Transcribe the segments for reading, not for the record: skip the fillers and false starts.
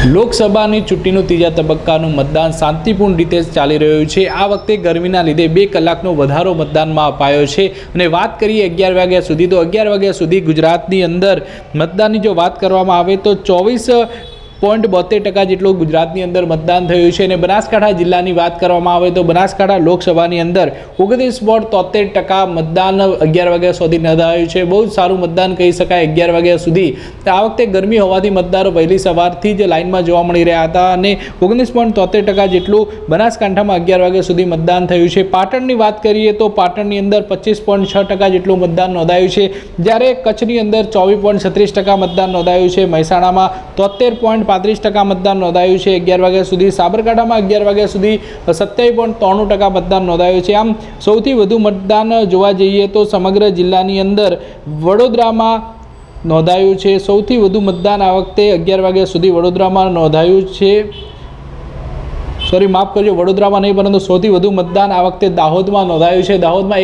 લોકસભાની ચૂંટણીનું ત્રીજા તબક્કાનું મતદાન શાંતિપૂર્ણ રીતે ચાલી રહ્યું છે। આ વખતે ગરમીના લીધે 2 કલાકનો વધારો મતદાનમાં અપાયો છે અને વાત કરીએ 11 વાગ્યા સુધી તો 11 વાગ્યા સુધી ગુજરાતની અંદર મતદાનની જો વાત કરવામાં આવે તો 24.72% જેટલું ગુજરાતની અંદર મતદાન થયું છે અને બનાસકાંઠા જિલ્લાની વાત કરવામાં આવે તો બનાસકાંઠા લોકસભાની અંદર 29.73% મતદાન 11 વાગ્યા સુધી નોંધાયું છે। બહુ સારું મતદાન કહી શકાય 11 વાગ્યા સુધી। આ વખતે ગરમી હોવાથી મતદારો વહેલી સવારથી જ લાઇનમાં જોવા મળી રહ્યા હતા અને 19.73% જેટલું બનાસકાંઠામાં 11 વાગ્યા સુધી મતદાન થયું છે। પાટણની વાત કરીએ તો પાટણની અંદર 25.6% જેટલું મતદાન નોંધાયું છે, જ્યારે કચ્છની અંદર 24.36% મતદાન નોંધાયું છે। મહેસાણામાં 73.35% મતદાન નોંધાયું છે 11 વાગ્યા સુધી। સાબરકાંઠામાં 11 વાગ્યા સુધી 27.93% મતદાન નોંધાયું છે। આમ સૌથી વધુ મતદાન જોવા જઈએ તો સમગ્ર જિલ્લાની અંદર વડોદરામાં નોંધાયું છે। સૌથી વધુ મતદાન આ વખતે 11 વાગ્યા સુધી વડોદરામાં નોંધાયું છે। માફ કરજો, વડોદરામાં નહીં પરંતુ સૌથી વધુ મતદાન આ વખતે દાહોદમાં નોંધાયું છે। દાહોદમાં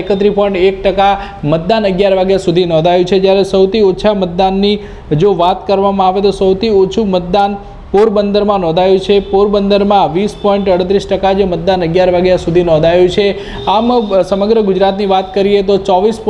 31.1% મતદાન 11 વાગ્યા સુધી નોંધાયું છે, જ્યારે સૌથી ઓછા મતદાનની જો વાત કરવામાં આવે તો સૌથી ઓછું મતદાન પોરબંદરમાં નોંધાયું છે। પોરબંદરમાં 20.38% જે મતદાન 11 વાગ્યા સુધી નોંધાયું છે। આમ સમગ્ર ગુજરાતની વાત કરીએ તો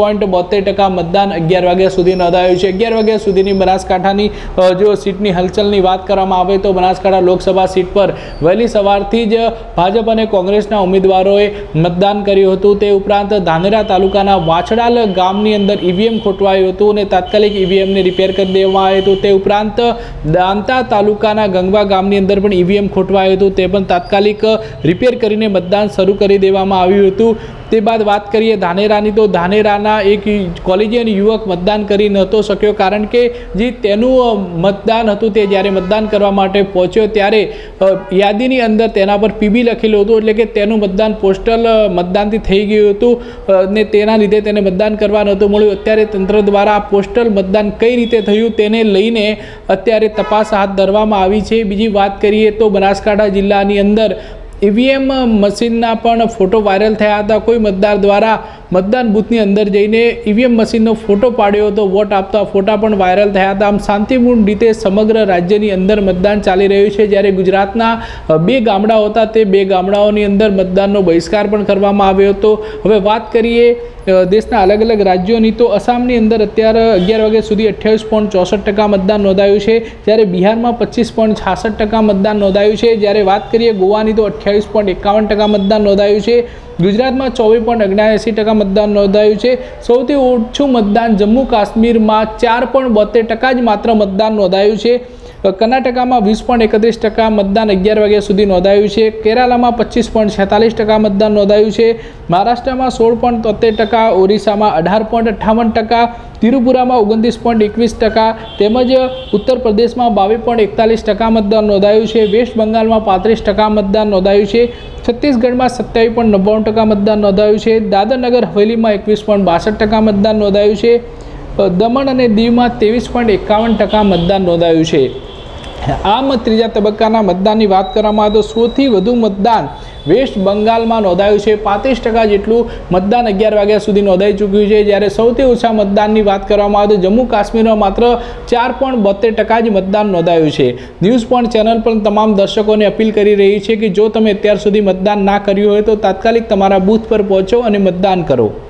24.72% મતદાન 11 વાગ્યા સુધી નોંધાયું છે। 11 વાગ્યા સુધીની બનાસકાંઠાની જો સીટની હલચલની વાત કરવામાં આવે તો બનાસકાંઠા લોકસભા સીટ પર વહેલી સવારથી જ ભાજપ અને કોંગ્રેસના ઉમેદવારોએ મતદાન કર્યું હતું। તે ઉપરાંત ધાનેરા તાલુકાના વાછડાલ ગામની અંદર ઈવીએમ ખોટવાયું હતું અને તાત્કાલિક ઈવીએમને રિપેર કરી દેવામાં આવ્યું હતું। તે ઉપરાંત દાંતા તાલુકાના ગંગવા ગામની અંદર પણ ઈવીએમ ખોટવાયું હતું, તે પણ તાત્કાલિક રિપેર કરીને મતદાન શરૂ કરી દેવામાં આવ્યું હતું। તે બાદ વાત કરીએ ધાનેરાની તો ધાનેરાના એક કોલેજિયન યુવક મતદાન કરી નહોતો શક્યો, કારણ કે જે તેનું મતદાન હતું તે જ્યારે મતદાન કરવા માટે પહોંચ્યો ત્યારે યાદીની અંદર તેના પર પીબી લખેલું હતું, એટલે કે તેનું મતદાન પોસ્ટલ મતદાનથી થઈ ગયું હતું અને તેના લીધે તેને મતદાન કરવા નહોતું મળ્યું। અત્યારે તંત્ર દ્વારા પોસ્ટલ મતદાન કઈ રીતે થયું તેને લઈને અત્યારે તપાસ હાથ ધરવામાં આવી છે। બીજી વાત કરીએ તો બનાસકાંઠા જિલ્લાની અંદર ઈવીએમ મશીનના પણ ફોટો વાયરલ થયા હતા। કોઈ મતદાર દ્વારા મતદાન બૂથની અંદર જઈને ઈવીએમ મશીનનો ફોટો પાડ્યો હતો, વોટ આપતા ફોટા પણ વાયરલ થયા હતા। આમ શાંતિપૂર્ણ રીતે સમગ્ર રાજ્યની અંદર મતદાન ચાલી રહ્યું છે, જ્યારે ગુજરાતના 2 ગામડાઓ હતા તે 2 ગામડાઓની અંદર મતદાનનો બહિષ્કાર પણ કરવામાં આવ્યો હતો। હવે વાત કરીએ દેશના અલગ અલગ રાજ્યોની તો આસામની અંદર અત્યારે 11 વાગ્યા સુધી 28.64% મતદાન નોંધાયું છે, જ્યારે બિહારમાં 25.66% મતદાન નોંધાયું છે। જ્યારે વાત કરીએ ગોવાની તો 28.51% મતદાન નોંધાયું છે। ગુજરાતમાં 24.79% મતદાન નોંધાયું છે। સૌથી ઓછું મતદાન જમ્મુ કાશ્મીરમાં 4.72% જ માત્ર મતદાન નોંધાયું છે। કર્ણાટકામાં 20.31% મતદાન 11 વાગ્યા સુધી નોંધાયું છે। કેરાલામાં 25.46% મતદાન નોંધાયું છે। મહારાષ્ટ્રમાં 16.73%, ઓરિસ્સામાં 18.58%, ત્રિપુરામાં 29.21% તેમજ ઉત્તર પ્રદેશમાં 22.41% મતદાન નોંધાયું છે। વેસ્ટ બંગાળમાં 35% મતદાન નોંધાયું છે। છત્તીસગઢમાં 27.99% મતદાન નોંધાયું છે। દાદરનગર હવેલીમાં 21.62% મતદાન નોંધાયું છે। દમણ અને દીવમાં 23.51% મતદાન નોંધાયું છે। આમ ત્રીજા તબક્કાના મતદાનની વાત કરવામાં આવે તો સૌથી વધુ મતદાન વેસ્ટ બંગાળમાં નોંધાયું છે। 35% જેટલું મતદાન 11 વાગ્યા સુધી નોંધાઈ ચૂક્યું છે, જ્યારે સૌથી ઓછા મતદાનની વાત કરવામાં આવે તો જમ્મુ કાશ્મીરમાં માત્ર 4.72% જ મતદાન નોંધાયું છે। ન્યૂઝ પોઈન્ટ ચેનલ પર તમામ દર્શકોને અપીલ કરી રહી છે કે જો તમે અત્યાર સુધી મતદાન ના કર્યું હોય તો તાત્કાલિક તમારા બૂથ પર પહોંચો અને મતદાન કરો।